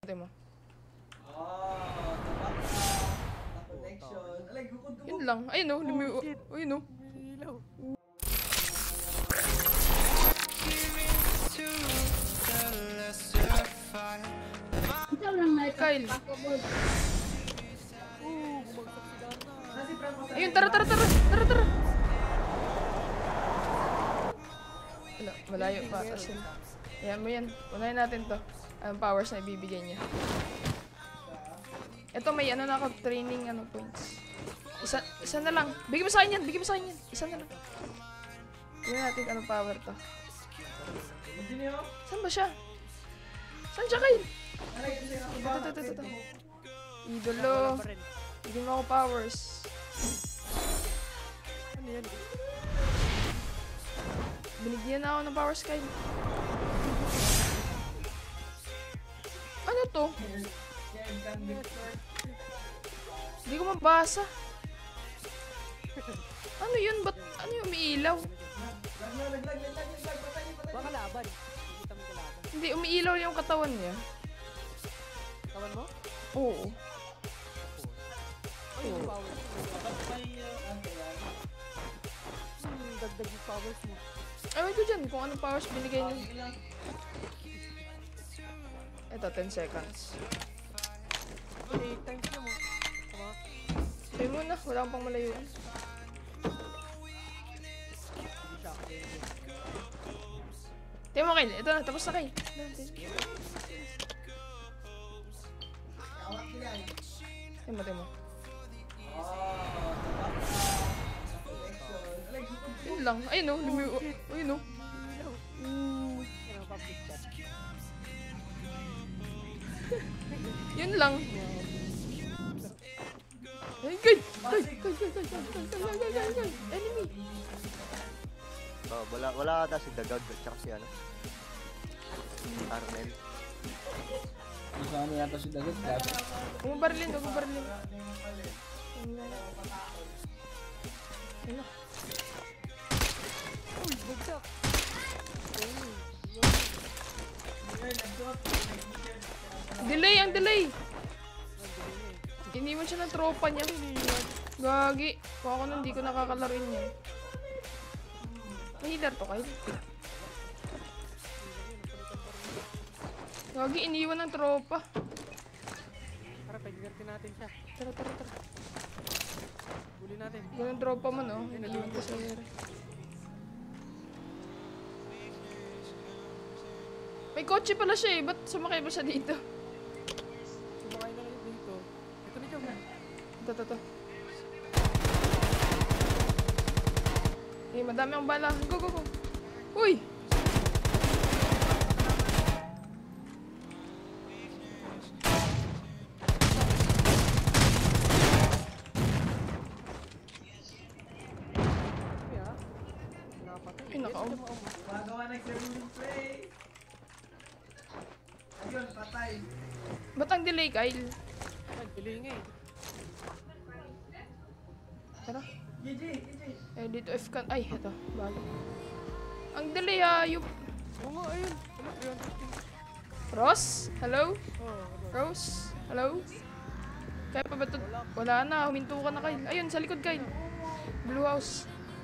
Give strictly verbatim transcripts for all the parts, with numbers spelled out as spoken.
mo. Ah, tabak na connection. Alay, gukod ko. Yun lang. Ayun oh, lumi... Ayun oh. Kyle. Ayun, tara, tara, tara. Tara, tara. Wala, malayo pa. Asin. Ayan mo yan. Unahin natin to. Ang powers na ibibigay niya. Ito may ano na ako, training ano points. Isa, isa na lang. Bigyan mo sa akin yan. Bigyan mo sa akin yan. Isa na lang. Tignan natin anong power to. Saan ba siya? Saan siya kayo? Ito, ito, ito, ito. Idolo. Bigyan mo ako powers. Ano yan? Binigyan na ako ng powers kayo. Ano to? Hindi ko mabasa. Ano yun? Ba't ano yung umiilaw? Baka laban. Hindi, umiilaw yung katawan niya. Katawan mo? Oo. Ay, yung power. Hmm, dagdag yung powers mo. Ewan ko dyan kung anong powers binigay niya. Ito, ten seconds. eight times na mo. Tama? Sabi mo na, wala kang pang malayuan. Tingnan mo kayo, ito na, tapos na kayo. Tingnan mo, tingnan mo. Yun lang, ayun o, lumi... Ayun o. Yun lang. Ay, guy! Guy! Guy! Guy! Guy! Guy! Guy! Guy! Guy! Guy! Enemy! Oh, wala wala ata si Dagag at saka si ano. Arnel. Isama yata si Dagat. Huwag mo barilin, huwag mo barilin. Ano? Uy, bagsak! Delay, ang delay! Iniwan siya ng tropa niya. Gagi. Kung ako nun, hindi ko nakakalaruin niya. May healer to kayo. Gagi, iniwan ng tropa. Tara, pagigirtin natin siya. Tara, tara, tara. Huli natin. Ganun tropa mo, no? Iniwan ko sa healer. May kotse pala siya eh. Ba't sumakay ba siya dito? Sumakay na kayo dito. Ito na siya. Ito, ito, ito. Eh, madami akong bala. Go, go, go. Uy! Ay, naka-off. Magawa ng clearing play. Ayun, patay. Ba't ang delay, Kyle? Ay, delay nga eh. Tara. G G, G G. Eh, dito F ka. Ay, ito. Bago. Ang delay, ah. Yung... Oo nga, ayun. Ano, three hundred ping. Ross? Hello? Oo, Rose? Hello? Kaya pa ba ito? Wala na. Huminto ka na, Kyle. Ayun, sa likod, Kyle. Blue house.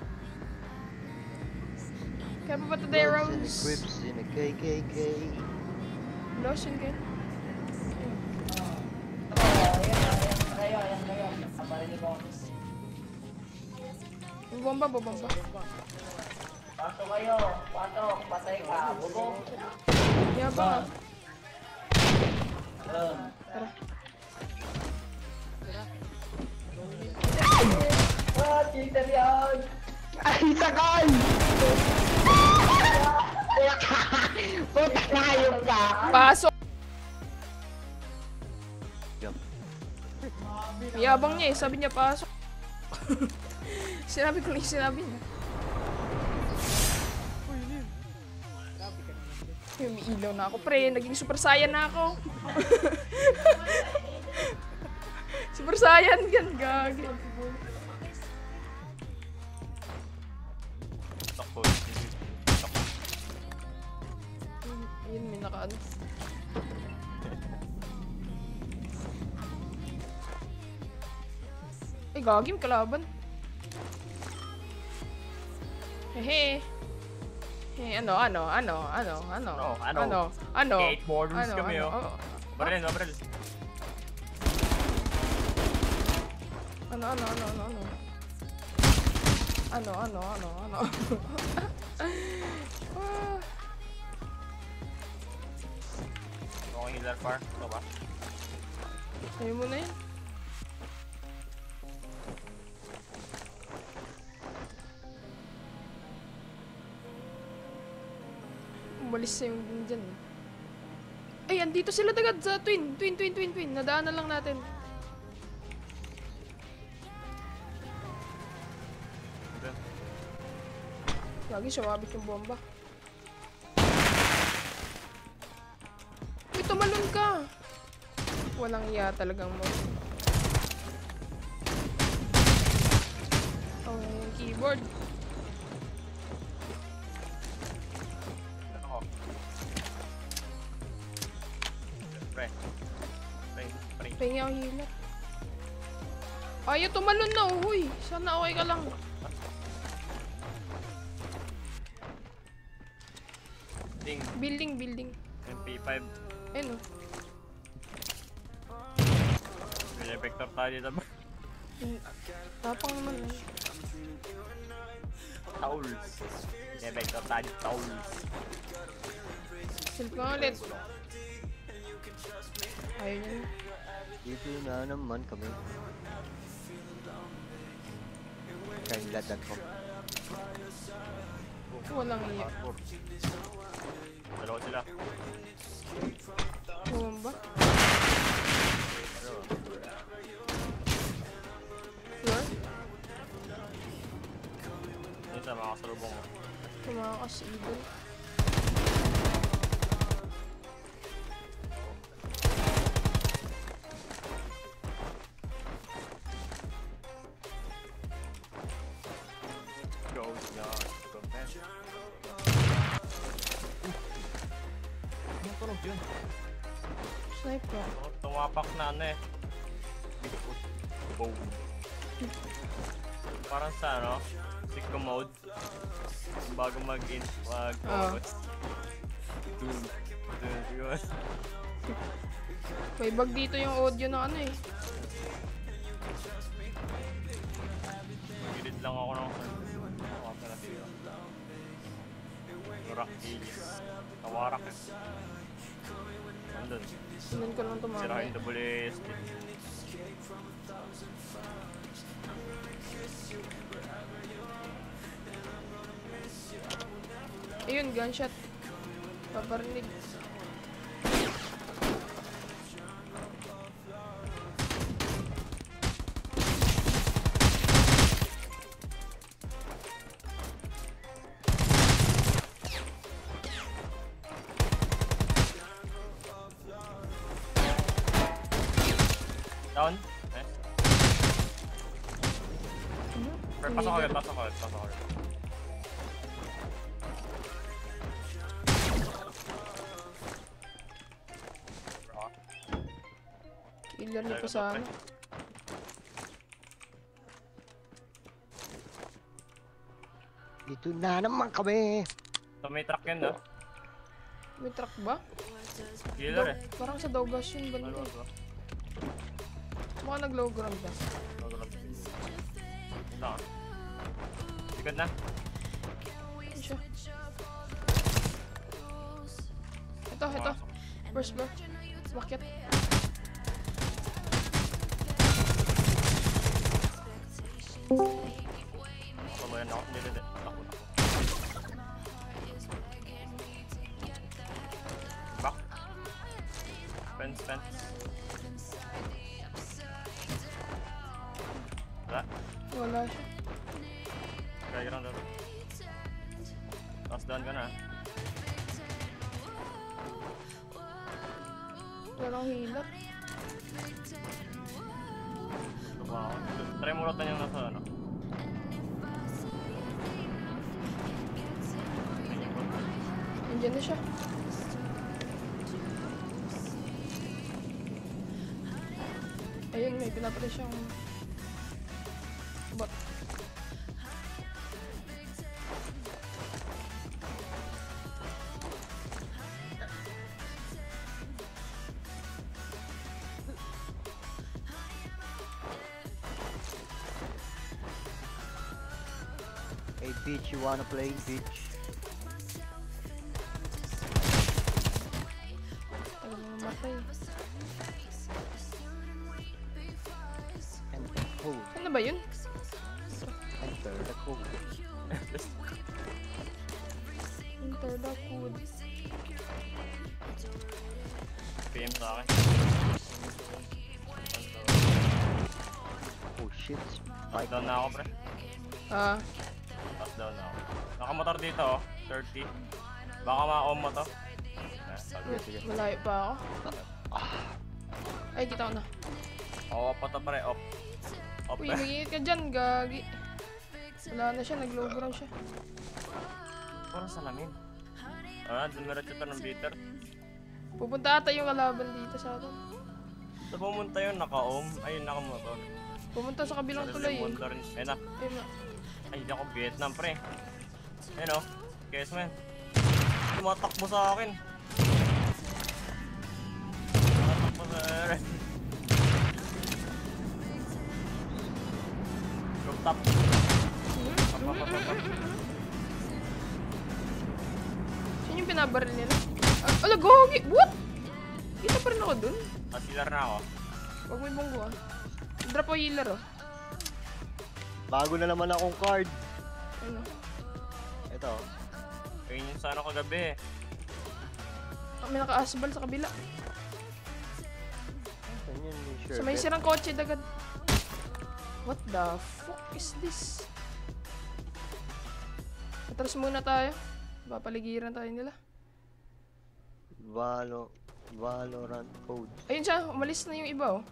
Kaya pa ba ito, there, Rose? Equips in a K K K. Lotion, Kyle. Kayo, ayan kayo. Kaparinig ko. Bomba, bomba. Pasok kayo. Pasok. Patay ka. Bubog. Yabang, ah. Ayun. Tara. Ah, cheater yan. Ay, sakal! Puta na hayop ka! Pasok! Yup. Yabang niya eh. Sabi niya, pasok. Sinabi ko lang yung sinabi niya. Uy, Lil. Grabe ka naman. Ay, umiilaw na ako, pre. Naging super saiyan na ako. Super saiyan yan, gagi. Takbo. Yun, may nakaano. Ay, gagim kalaban. Hehe. Hehe, ano, ano, ano, ano, ano, Ano, ano? ano, ano, Skateboarders ano, kami, ano, oh. ano, Baril, baril. ano, ano, ano, ano, ano, ano, ano, ano, ano, Ah, Okay, healer par. Ito ba? sa'yo mo na yun. Umalis sa yung dyan. Ay, andito sila tagad sa twin. Twin, twin, twin, twin. Nadaanan lang natin. Ito. Lagi sumabit yung bomba. Uy, tumalon ka! Walang iya talagang mo. Oh, yung keyboard. Ako. Pre. Pre. Pre. Pahingi ako healer. Ayaw, tumalon na, uhuy. Sana okay ka lang. Ding. Building, building. M P five. Ayun, oh. May vector tayo dito ba? Mm, Tapang naman, eh. Towels. May vector tayo towels. Silp ka ulit. Ayaw niya na. Dito na naman kami. Kaya ladan ko. Walang iya. Parkour. Dalawa sila. Bumba. Ano? Sure? Ito sa mga kasalubong mo. Tumakas evil. Goes na. Ano tunog yun? Sniper. Oh, tumapak na ano eh. Boom. Parang sa ano? Sicko mode. Bago mag-in, mag Ah. Dun. Dun. Yun. May bug dito yung audio na ano eh. Magilid lang ako ng ako na siya. Rock Aegis. Tawarak eh. Nandun. Sinan ko lang tumama. Sirahin double A S D. Ayun, gunshot. Paparinig. Down. Eh. Pre, pasok agad, pasok agad, pasok agad. Killer ni ko sa ano. Dito na naman kami. So may truck yan no? May truck ba? Killer eh. Parang sa Dogas yun Ano banda. ba? Mukha nag-low ground ba? Ito ah. Sigad na. Ano siya? Ito, ito. First floor. Bakit? Pamayan ako. Hindi, hindi. Takbo, takbo. Back. Fence, fence. Wala. Wala siya. Kaya ground doon. Tapos down ka na. Walang healer. Lupa ako. Try mo rotan yung nasa ano. Nandiyan na siya. Ayun, may pinapatay siyang... Hey bitch, you wanna play, bitch? Tagal mo mamatay. Enter code. Ano ba yun? Enter the code. Enter the code. P M sa akin. Oh shit. Pass down na ako, pre. Ah, Pass down na ako. Nakamotor dito, oh. thirty. Baka ma-on mo to. Eh, sabi. Sige, sige. malayo pa ako. Ay, kita ko na. Oo, pa to, pre. Off. Off, Uy, eh. mag-iingat ka dyan, gagi. Wala na siya, nag-low ground siya. Parang salamin. Ah, dumiretso to ng bitter. Pupunta ata yung kalaban dito sa atin. Sa pumunta yun, naka-om. Ayun, nakamotor. Pumunta sa kabilang Sa tulay eh. pumunta rin. Ayun na. Ayun na. Ay, hindi ako Vietnam, pre. Ayun, oh. Guess, man. Tumatakbo sa akin. Tumatakbo sa akin. Rooftop. Up, up, up, up, up. Sino yung pinabaril nila? Ah, ala, gogi! What? Kita pa rin ako dun. Nasilar na ako. Huwag may bonggo ah. Drop o healer oh. Bago na naman akong card. Ano? Ito. Ayun yung sa ano kagabi. Ah, may naka-asbal sa kabila. Saan yun yung sure Sa may bet? sirang kotse dagad. What the fuck is this? Atras muna tayo. Papaligiran tayo nila. Valo, Valorant code. Ayun siya, umalis na yung iba oh.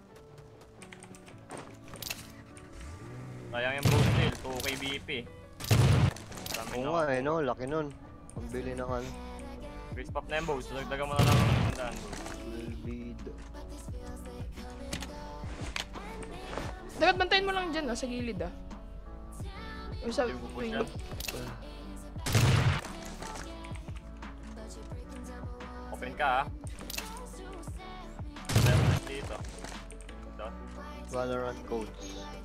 Sayang yung boost deal. two K B P. Dami Oo na nga ako. eh no, laki nun. Pambili ng ano. Base pop na yung boost. Dagdagan mo na lang ang tandaan. Albedo. Dapat bantayin mo lang dyan oh, sa gilid ah. Yung sa Hindi mo po wing. dyan. Open ka, ah. Left dito. Dot. Valorant codes.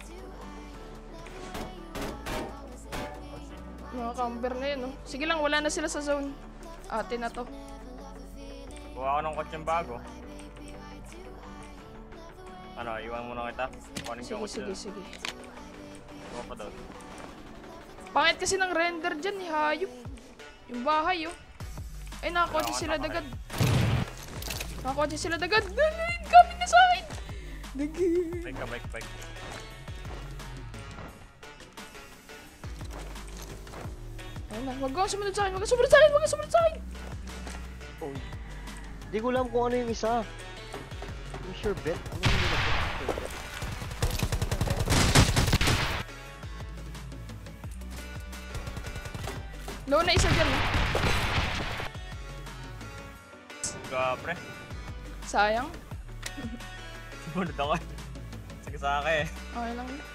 Mga camper na yun oh. Sige lang, wala na sila sa zone. Atin na to. Kuha ko ng kotseng bago. Ano, iwan mo na kita. Kuhanin ko Sige, yung kotse. sige, sige. Kuha pa doon. Pangit kasi ng render dyan ni hayop. Yung bahay oh. Ay, nakakotse sila dagad. Nakakotse sila dagad. Dalhin, coming na sa akin. Dagad. Bike ka, bike, bike. Ayun na, wag kang sumunod sa akin, wag kang sumunod sa akin, wag kang sumunod sa akin. Oh. Di ko alam kung ano yung isa. Yung sure bet. Ano yung nila? Sure bet. Low na isa dyan. oh. Ka, pre. Sayang. Sumunod ako. Sige sa akin eh. Okay lang.